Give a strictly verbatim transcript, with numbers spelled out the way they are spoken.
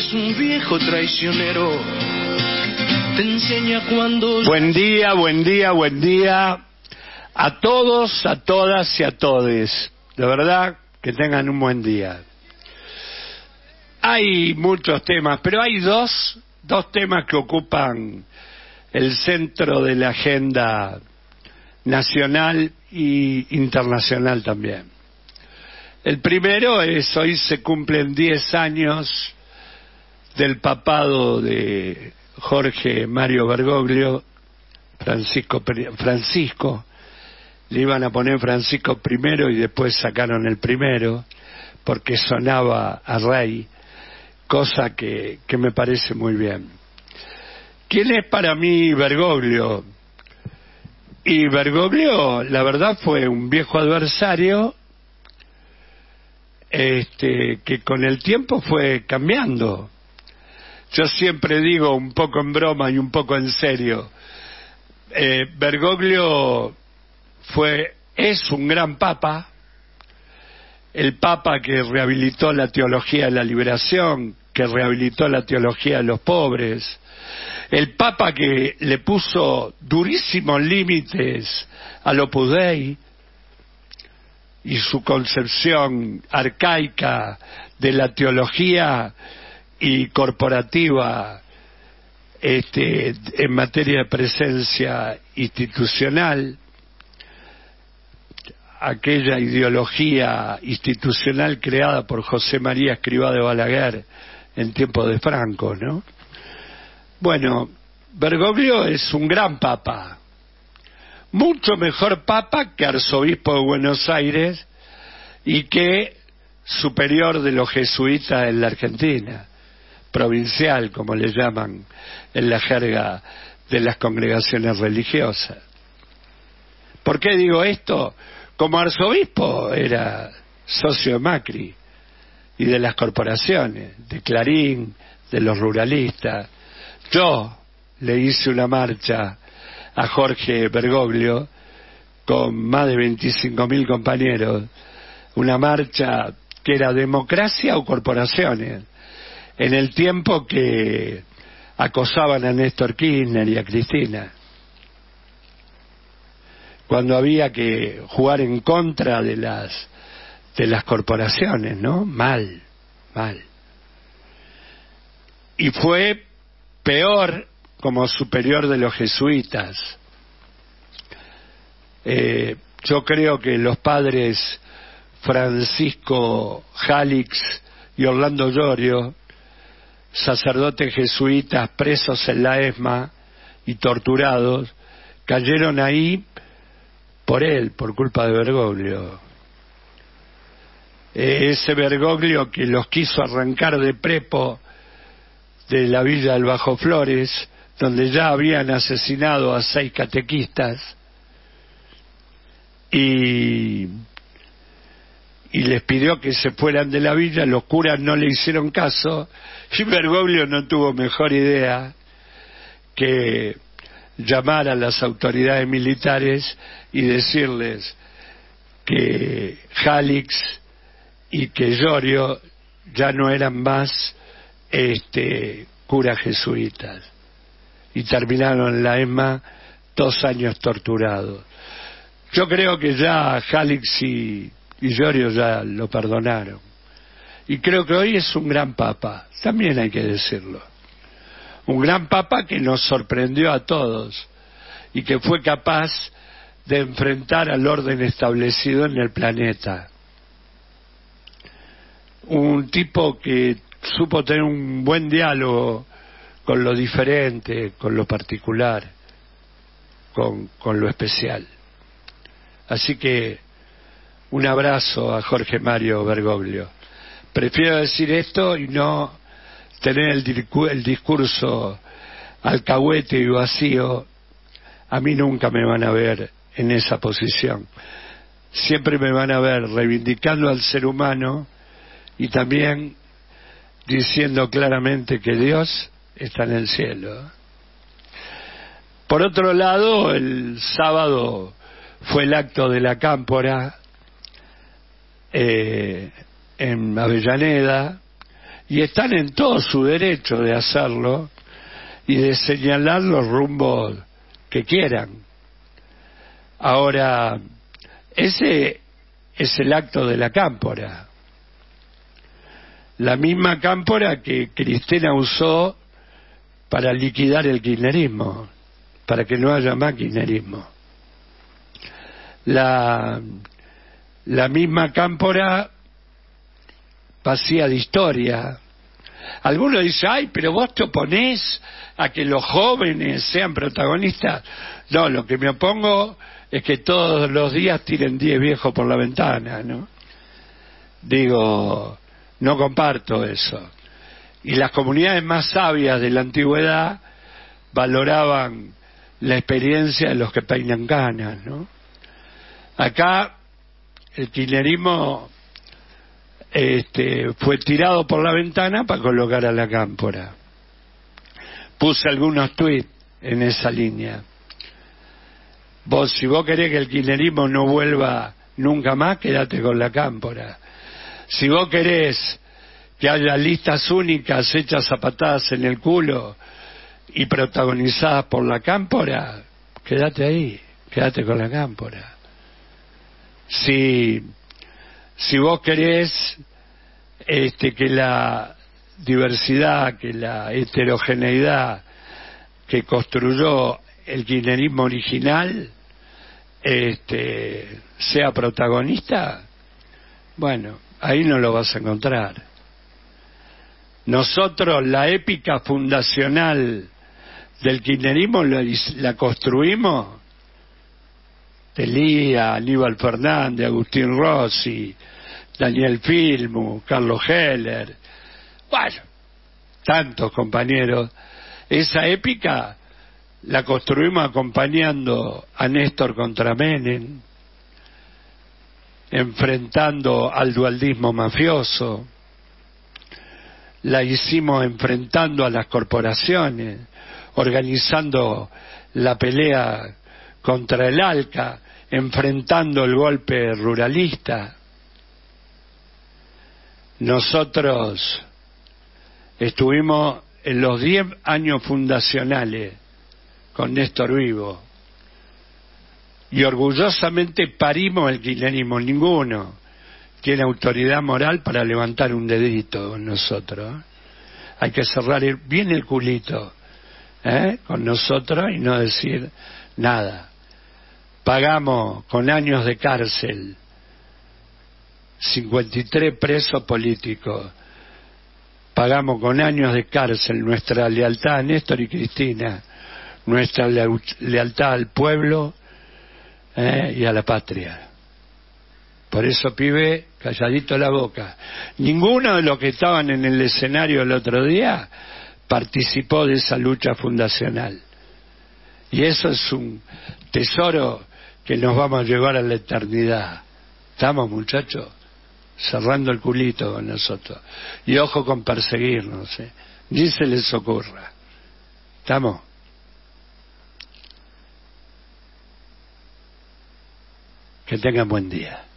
es un viejo traicionero. Te enseña cuando... Buen día, buen día, buen día a todos, a todas y a todes. De verdad, que tengan un buen día. Hay muchos temas, pero hay dos, dos temas que ocupan el centro de la agenda nacional e internacional también. El primero es, hoy se cumplen diez años del papado de Jorge Mario Bergoglio, Francisco, Francisco, le iban a poner Francisco primero y después sacaron el primero, porque sonaba a rey, cosa que, que me parece muy bien. ¿Quién es para mí Bergoglio? Y Bergoglio, la verdad, fue un viejo adversario este, que con el tiempo fue cambiando. Yo siempre digo, un poco en broma y un poco en serio, eh, Bergoglio fue, es un gran papa, el papa que rehabilitó la teología de la liberación, que rehabilitó la teología de los pobres, el papa que le puso durísimos límites al Opus Dei y su concepción arcaica de la teología y corporativa este, en materia de presencia institucional, aquella ideología institucional creada por José María Escrivá de Balaguer en tiempos de Franco, ¿no? Bueno, Bergoglio es un gran papa, mucho mejor papa que arzobispo de Buenos Aires y que superior de los jesuitas en la Argentina, provincial, como le llaman en la jerga de las congregaciones religiosas. ¿Por qué digo esto? Como arzobispo era socio de Macri y de las corporaciones, de Clarín, de los ruralistas. Yo le hice una marcha a Jorge Bergoglio con más de veinticinco mil compañeros, una marcha que era democracia o corporaciones, en el tiempo que acosaban a Néstor Kirchner y a Cristina, cuando había que jugar en contra de las de las corporaciones, ¿no? Mal, mal. Y fue peor como superior de los jesuitas. Eh, yo creo que los padres Francisco Jalix y Orlando Llorio, sacerdotes jesuitas presos en la ESMA y torturados, cayeron ahí por él, por culpa de Bergoglio. Eh, ese Bergoglio que los quiso arrancar de prepo de la villa del Bajo Flores, donde ya habían asesinado a seis catequistas, y, y les pidió que se fueran de la villa. Los curas no le hicieron caso, y Bergoglio no tuvo mejor idea que llamar a las autoridades militares y decirles que Jalix y que Llorio ya no eran más este, curas jesuitas, y terminaron en la ESMA dos años torturados. Yo creo que ya Jalix y, y Llorio ya lo perdonaron, y creo que hoy es un gran papa, también hay que decirlo, un gran papa que nos sorprendió a todos y que fue capaz de enfrentar al orden establecido en el planeta. Un tipo que supo tener un buen diálogo con lo diferente, con lo particular, con, con lo especial. Así que un abrazo a Jorge Mario Bergoglio. Prefiero decir esto y no tener el, discu- el discurso alcahuete y vacío. A mí nunca me van a ver en esa posición. Siempre me van a ver reivindicando al ser humano y también diciendo claramente que Dios está en el cielo. Por otro lado, el sábado fue el acto de la Cámpora eh, en Avellaneda, y están en todo su derecho de hacerlo y de señalar los rumbos que quieran. Ahora, ese es el acto de la cámpora, la misma cámpora que Cristina usó para liquidar el kirchnerismo, para que no haya más kirchnerismo. La, la misma cámpora vacía de historia. Algunos dicen, ay, pero vos te oponés a que los jóvenes sean protagonistas. No, lo que me opongo es que todos los días tiren diez viejos por la ventana, ¿no? Digo, no comparto eso. Y las comunidades más sabias de la antigüedad valoraban la experiencia de los que peinan canas, ¿no? Acá el kirchnerismo este, fue tirado por la ventana para colocar a la cámpora. Puse algunos tuits en esa línea. Vos, si vos querés que el kirchnerismo no vuelva nunca más, quédate con la cámpora. Si vos querés que haya listas únicas hechas a patadas en el culo y protagonizadas por la cámpora, quédate ahí, quédate con la cámpora. Si, si vos querés este, que la diversidad, que la heterogeneidad que construyó el kirchnerismo original este, sea protagonista, bueno, ahí no lo vas a encontrar. Nosotros la épica fundacional del kirchnerismo la, la construimos Elía, Aníbal Fernández, Agustín Rossi, Daniel Filmu, Carlos Heller, bueno, tantos compañeros. Esa épica la construimos acompañando a Néstor contra Menem, enfrentando al dualdismo mafioso, la hicimos enfrentando a las corporaciones, organizando la pelea contra el ALCA, enfrentando el golpe ruralista. Nosotros estuvimos en los diez años fundacionales con Néstor vivo y orgullosamente parimos el kirchnerismo. Ninguno tiene autoridad moral para levantar un dedito con nosotros. Hay que cerrar el, bien el culito ¿eh? con nosotros y no decir nada. Pagamos con años de cárcel cincuenta y tres presos políticos. Pagamos con años de cárcel nuestra lealtad a Néstor y Cristina, nuestra lealtad al pueblo ¿eh? y a la patria. Por eso, pibe, calladito la boca. Ninguno de los que estaban en el escenario el otro día participó de esa lucha fundacional. Y eso es un tesoro que nos vamos a llevar a la eternidad. ¿Estamos, muchachos? Cerrando el culito con nosotros. Y ojo con perseguirnos, ¿eh? Ni se les ocurra. ¿Estamos? Que tengan buen día.